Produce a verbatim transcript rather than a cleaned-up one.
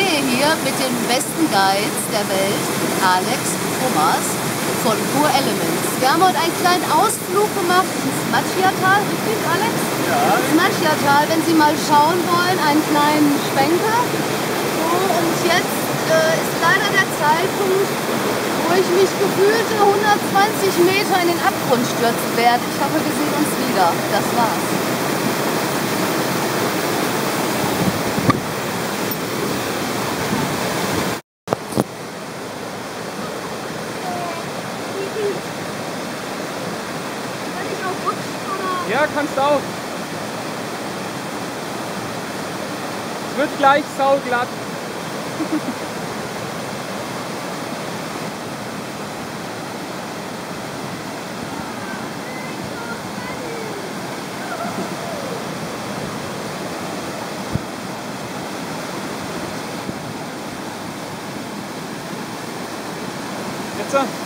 stehe hier mit den besten Guides der Welt, Alex und Thomas von Pure Elements. Wir haben heute einen kleinen Ausflug gemacht ins Matschiatal, richtig Alex? Ja. Ins Matschiatal, wenn Sie mal schauen wollen, einen kleinen Schwenker. So, und jetzt äh, ist leider der Zeitpunkt, wo ich mich gefühlte hundertzwanzig Meter in den Abgrund stürzen werde. Ich hoffe, wir sehen uns wieder. Das war's. Ja, kannst auch. Es wird gleich sauglatt. Jetzt?